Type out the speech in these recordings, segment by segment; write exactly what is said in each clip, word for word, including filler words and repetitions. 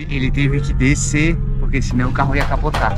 Ele teve que descer, porque senão o carro ia capotar.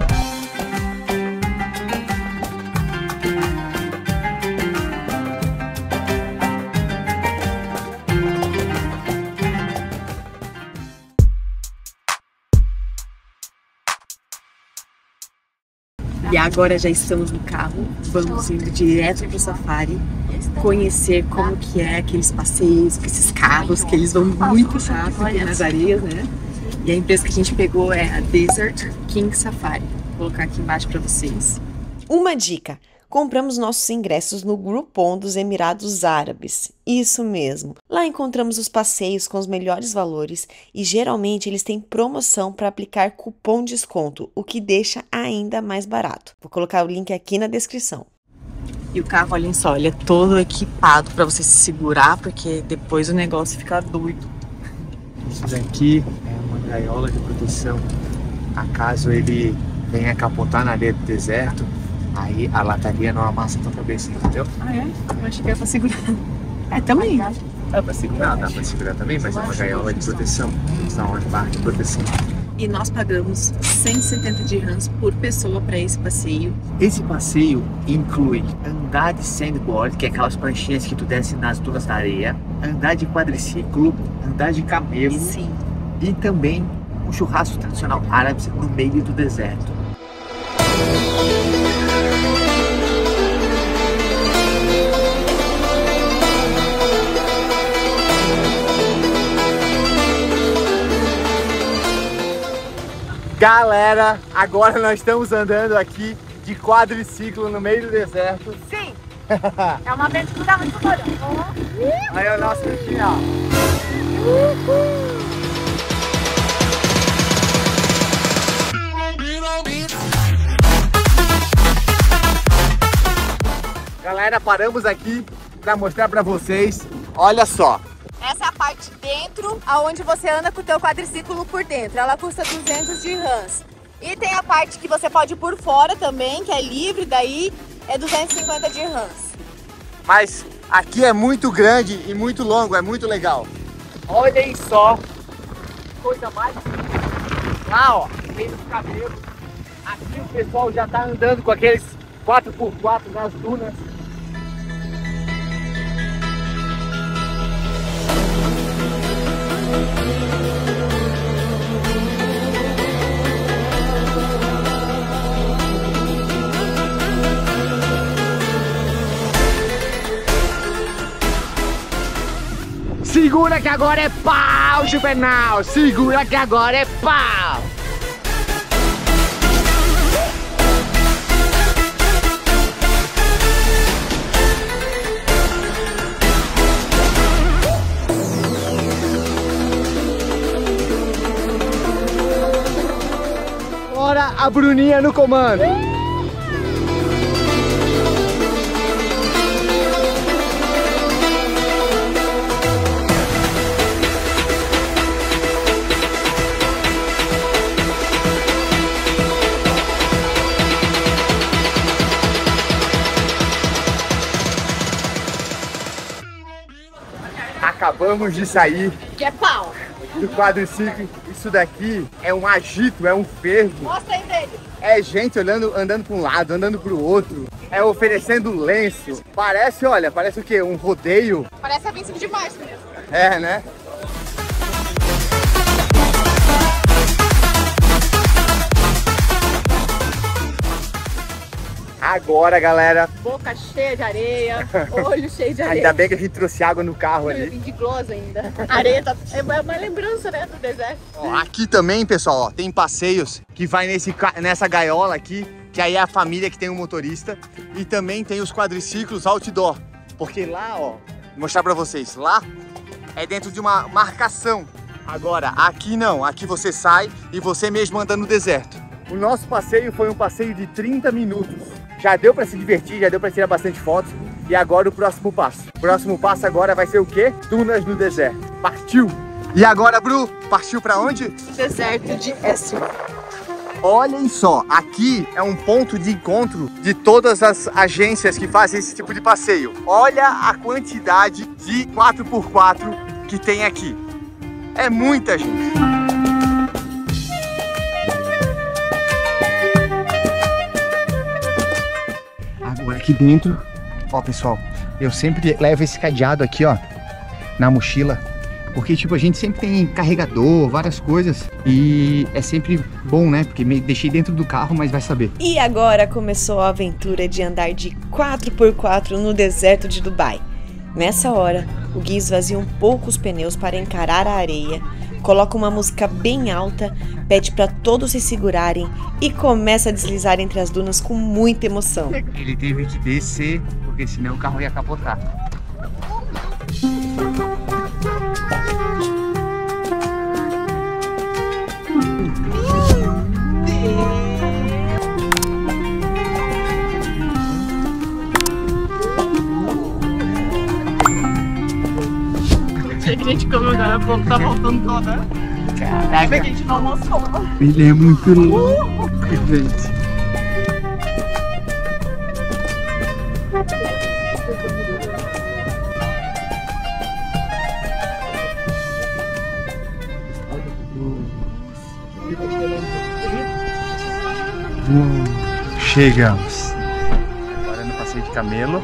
E agora já estamos no carro, vamos indo direto pro safari, conhecer como que é aqueles passeios com esses carros, que eles vão muito rápido nas areias, né? E a empresa que a gente pegou é a Desert King Safari. Vou colocar aqui embaixo para vocês. Uma dica: compramos nossos ingressos no Groupon dos Emirados Árabes. Isso mesmo. Lá encontramos os passeios com os melhores valores e geralmente eles têm promoção para aplicar cupom de desconto, o que deixa ainda mais barato. Vou colocar o link aqui na descrição. E o carro, olhem só, ele é todo equipado para você se segurar, porque depois o negócio fica doido. Isso daqui é uma gaiola de proteção. Acaso ele venha capotar na areia do deserto, aí a lataria não amassa tua cabeça, entendeu? Ah, é? Eu achei que era pra segurar. É, também. Dá pra segurar, dá pra segurar também, mas é uma gaiola de proteção. Está uma barra de proteção. E nós pagamos cento e setenta dirhams por pessoa para esse passeio. Esse passeio inclui andar de sandboard, que é aquelas pranchinhas que tu desce nas dunas da areia, andar de quadriciclo, andar de camelo. Sim. E também um churrasco tradicional árabe no meio do deserto. Galera, agora nós estamos andando aqui de quadriciclo no meio do deserto. Sim! É uma aventura muito boa. Aí é o nosso final. Galera, paramos aqui para mostrar para vocês. Olha só. Essa é a parte de dentro, aonde você anda com o teu quadriciclo por dentro. Ela custa duzentos dirhams. E tem a parte que você pode ir por fora também, que é livre, daí é duzentos e cinquenta dirhams. Mas aqui é muito grande e muito longo, é muito legal. Olhem só, coisa mais lá, ó, meio dos cabelos. Aqui o pessoal já tá andando com aqueles quatro por quatro nas dunas. Segura que agora é pau, Juvenal! Segura que agora é pau! Bora a Bruninha no comando! Acabamos de sair Que é pau. do quadriciclo. Isso daqui é um agito, é um fervo. Mostra aí dele. É gente olhando, andando para um lado, andando para o outro. É oferecendo lenço. Parece, olha, parece o quê? Um rodeio. Parece a vinte e cinco de março mesmo. É, né? Agora, galera, Boca cheia de areia, olho cheio de areia. ainda bem que a gente trouxe água no carro Eu ali. vim de gloss ainda. A areia tá... é uma lembrança, né, do deserto. Ó, aqui também, pessoal, ó, tem passeios que vai nesse, ca- nessa gaiola aqui, que aí é a família que tem um motorista. E também tem os quadriciclos outdoor. Porque lá, ó, vou mostrar pra vocês, lá é dentro de uma marcação. Agora, aqui não, aqui você sai e você mesmo anda no deserto. O nosso passeio foi um passeio de trinta minutos. Já deu pra se divertir, já deu pra tirar bastante fotos. E agora o próximo passo. O próximo passo agora vai ser o quê? Dunas no deserto. Partiu! E agora, Bru, partiu pra onde? Deserto de Essu. Olhem só, aqui é um ponto de encontro de todas as agências que fazem esse tipo de passeio. Olha a quantidade de quatro por quatro que tem aqui. É muita gente. aqui dentro. Ó, pessoal, eu sempre levo esse cadeado aqui, ó, na mochila. Porque, tipo, a gente sempre tem carregador, várias coisas. E é sempre bom, né? Porque me deixei dentro do carro, mas vai saber. E agora começou a aventura de andar de quatro por quatro no deserto de Dubai. Nessa hora, o Gui esvazia um pouco os pneus para encarar a areia, coloca uma música bem alta, pede para todos se segurarem e começa a deslizar entre as dunas com muita emoção. Ele teve que descer, porque senão o carro ia capotar. Achei que a gente comeu agora, a pouco tá voltando toda. Caraca, que a gente não almoçou. ele é muito louco, gente. Hum, chegamos. Agora no passeio de camelo.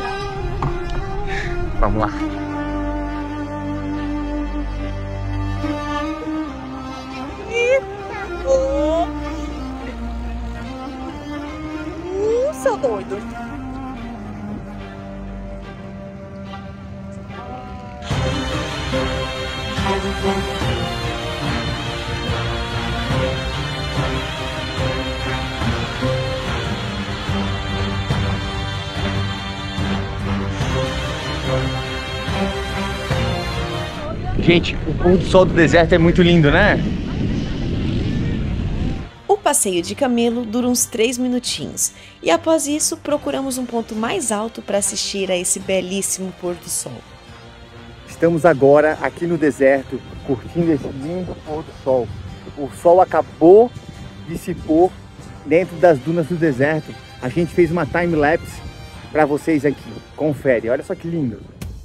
Vamos lá. Uh, seu doido. Gente, o pôr do sol do deserto é muito lindo, né? O passeio de camelo dura uns três minutinhos e após isso procuramos um ponto mais alto para assistir a esse belíssimo pôr do sol. Estamos agora aqui no deserto, curtindo esse lindo pôr do sol. O sol acabou de se pôr dentro das dunas do deserto. A gente fez uma time-lapse para vocês aqui. Confere, olha só que lindo.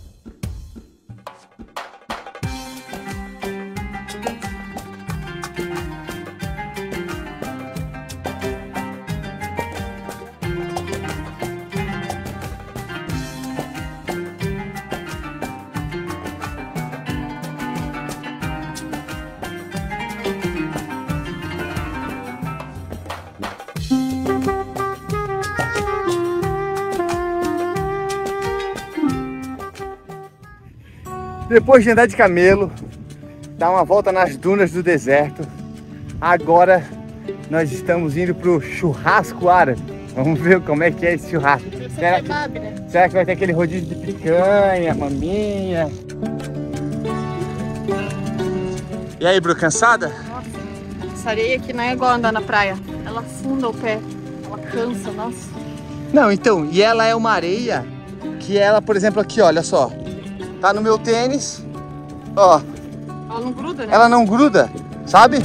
Depois de andar de camelo, dar uma volta nas dunas do deserto, agora nós estamos indo para o churrasco árabe. Vamos ver como é que é esse churrasco. Será que, será que vai ter aquele rodízio de picanha, maminha? E aí, Bru, cansada? Nossa, essa areia aqui não é igual andar na praia. Ela afunda o pé, ela cansa, nossa. Não, então, e ela é uma areia que ela, por exemplo, aqui, olha só. Tá no meu tênis, ó. Ela não gruda, né? Ela não gruda, sabe?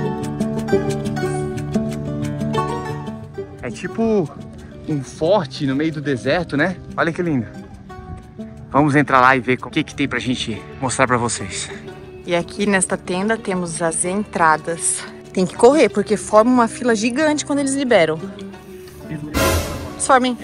É tipo um forte no meio do deserto, né? Olha que lindo. Vamos entrar lá e ver o que que tem pra gente mostrar pra vocês. E aqui nesta tenda temos as entradas. Tem que correr, porque forma uma fila gigante quando eles liberam. Formem.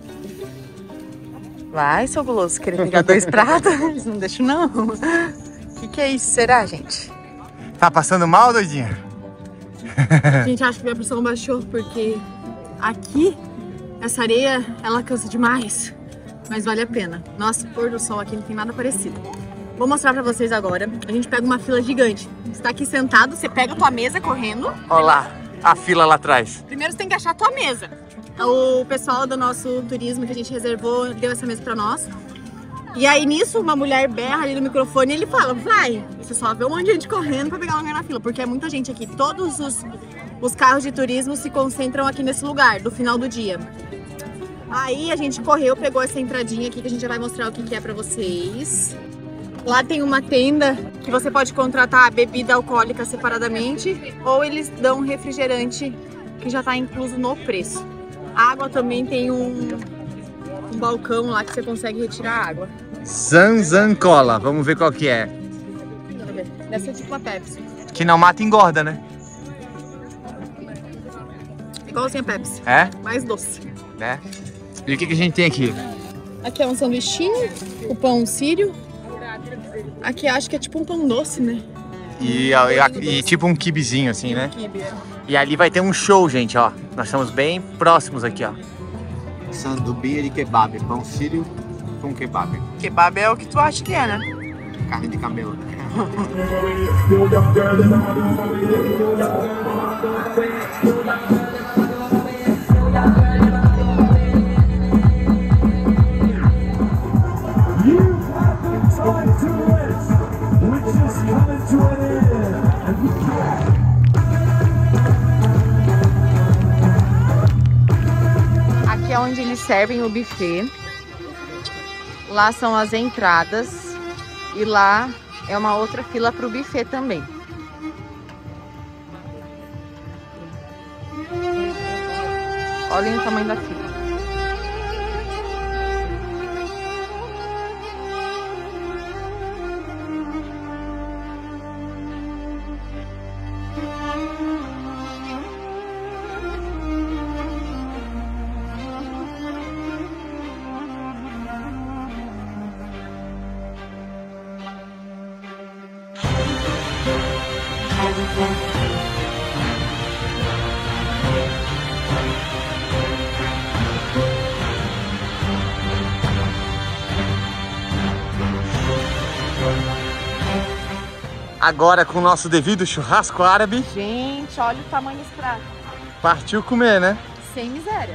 Vai, seu guloso, querer pegar dois pratos? Não deixo, não. O que, que é isso? Será, gente? Tá passando mal, doidinha? A gente acha que minha pressão baixou, porque aqui, essa areia, ela cansa demais. Mas vale a pena. Nossa, o pôr do sol aqui não tem nada parecido. Vou mostrar pra vocês agora. A gente pega uma fila gigante. Você tá aqui sentado, você pega a tua mesa correndo. Olha lá, a fila lá atrás. Primeiro você tem que achar a tua mesa. O pessoal do nosso turismo que a gente reservou deu essa mesa pra nós. E aí nisso, uma mulher berra ali no microfone e ele fala, vai. Você só vê um monte de gente correndo pra pegar lugar na fila, porque é muita gente aqui. Todos os, os carros de turismo se concentram aqui nesse lugar, do final do dia. Aí a gente correu, pegou essa entradinha aqui que a gente já vai mostrar o que, que é pra vocês. Lá tem uma tenda que você pode contratar bebida alcoólica separadamente ou eles dão refrigerante que já tá incluso no preço. A água também tem um, um balcão lá que você consegue retirar a água. Zanzan Cola, vamos ver qual que é. Deixa eu ver. Deve ser tipo uma Pepsi. Que não mata e engorda, né? Igualzinho a Pepsi. É? Mais doce. Né? E o que, que a gente tem aqui? Aqui é um sanduichinho, o pão sírio. Aqui acho que é tipo um pão doce, né? E, e, e tipo um kibizinho assim, né? E ali vai ter um show, gente, ó. Nós estamos bem próximos aqui, ó. Sandubi de kebab, pão sírio com kebab. Kebab é o que tu acha que é, né? Carne de camelo. Aqui é onde eles servem o buffet. Lá são as entradas. E lá é uma outra fila para o buffet também. Olhem o tamanho da fila. Agora com o nosso devido churrasco árabe. Gente, olha o tamanho desse prato. Partiu comer, né? Sem miséria.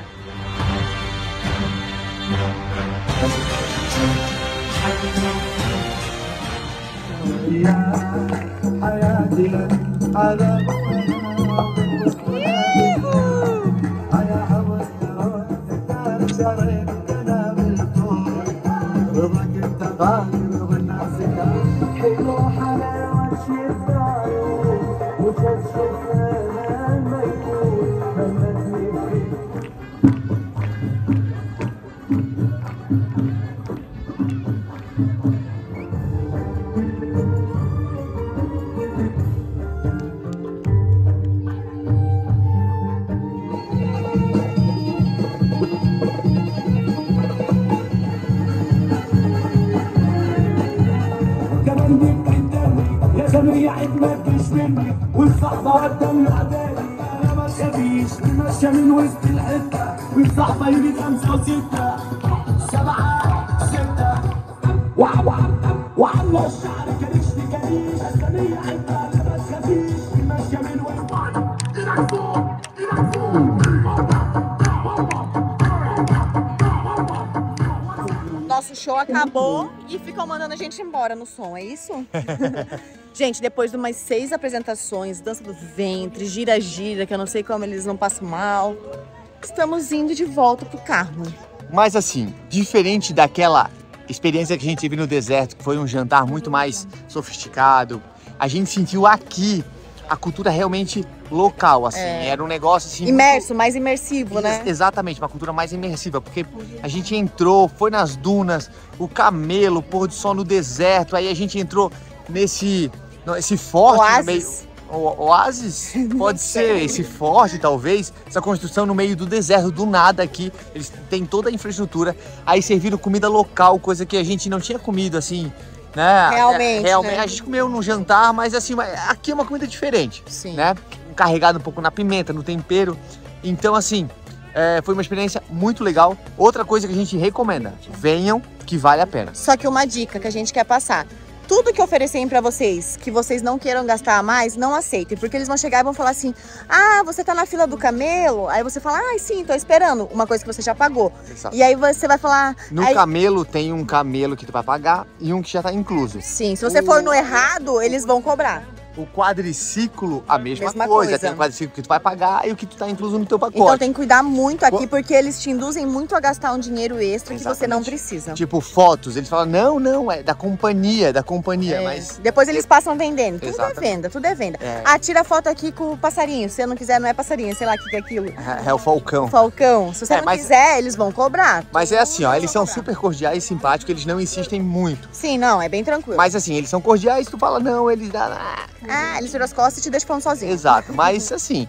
والصحبة والدم عدالي أنا ما تخافيش نمشى من وسط الحتة والصحبة يجي خمسة وستة سبعة ستة وعلى الشعر كريش لكريش أسلمية حتة أنا ما تخافيش نمشى من وسط إيدك فوق إيدك فوق. Nosso show acabou e ficam mandando a gente embora no som, é isso? Gente, depois de umas seis apresentações, dança do ventre, gira-gira, que eu não sei como eles não passam mal, estamos indo de volta pro carro. Mas assim, diferente daquela experiência que a gente teve no deserto, que foi um jantar muito mais sofisticado, a gente sentiu aqui a cultura realmente local, assim. É. Era um negócio assim... Imerso, muito... mais imersivo, né? Exatamente, uma cultura mais imersiva, porque a gente entrou, foi nas dunas, o camelo, o pôr do sol no deserto, aí a gente entrou nesse... Esse forte Oásis. no meio... O, oásis? Pode ser, esse forte talvez, essa construção no meio do deserto, do nada aqui, eles têm toda a infraestrutura, aí serviram comida local, coisa que a gente não tinha comido assim, né? Realmente, é, realmente né? A gente comeu num jantar, mas assim, aqui é uma comida diferente, Sim. né? Carregado um pouco na pimenta, no tempero, então assim, é, foi uma experiência muito legal. Outra coisa que a gente recomenda, venham que vale a pena. Só que uma dica que a gente quer passar. Tudo que oferecerem pra vocês, que vocês não queiram gastar mais, não aceitem. Porque eles vão chegar e vão falar assim, ah, você tá na fila do camelo? Aí você fala, ah, sim, tô esperando. Uma coisa que você já pagou. Exato. E aí você vai falar... No aí... camelo tem um camelo que tu vai pagar e um que já tá incluso. Sim, se você o... for no errado, eles vão cobrar. O quadriciclo, a mesma, mesma coisa. coisa. Tem o quadriciclo que tu vai pagar e o que tu tá incluso no teu pacote. Então tem que cuidar muito aqui, porque eles te induzem muito a gastar um dinheiro extra. Exatamente. Que você não precisa. Tipo, fotos, eles falam, não, não, é da companhia, da companhia, é. mas... Depois eles passam vendendo, tudo Exatamente. é venda, tudo é venda. É. Ah, tira foto aqui com o passarinho, se você não quiser, não é passarinho, sei lá o que é aquilo. É, é o falcão. Falcão, se você É, não mas- quiser, eles vão cobrar. Mas é assim, ó, eles são super cordiais e simpáticos, eles não insistem muito. Sim, não, é bem tranquilo. Mas assim, eles são cordiais, tu fala, não, eles dá... Ah, eles tiram as costas e te deixam falando sozinho. Exato, mas assim,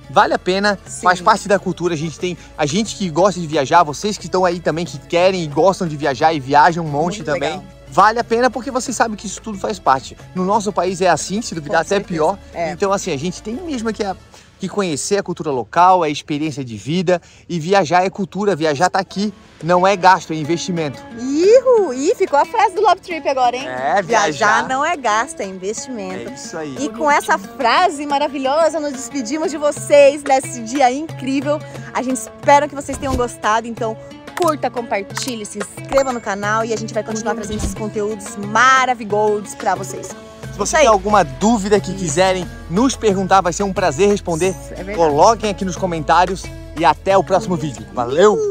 Vale a pena, Sim. faz parte da cultura. A gente tem a gente que gosta de viajar, vocês que estão aí também, que querem e gostam de viajar e viajam um monte Muito também. legal. Vale a pena porque vocês sabem que isso tudo faz parte. No nosso país é assim, se duvidar Com até certeza. pior. É. Então assim, a gente tem mesmo que, a, que conhecer a cultura local, a experiência de vida, e viajar é cultura, viajar tá aqui. Não é gasto, é investimento. Ihu! Ih, ficou a frase do Love Trip agora, hein? É, Viajar não é gasto, é investimento. É isso aí. E com essa frase maravilhosa, nos despedimos de vocês nesse dia incrível. A gente espera que vocês tenham gostado, então curta, compartilhe, se inscreva no canal e a gente vai continuar trazendo esses conteúdos maravilhosos pra vocês. Se você tem alguma dúvida que quiserem nos perguntar, vai ser um prazer responder. É verdade. Coloquem aqui nos comentários e até o próximo vídeo. Valeu!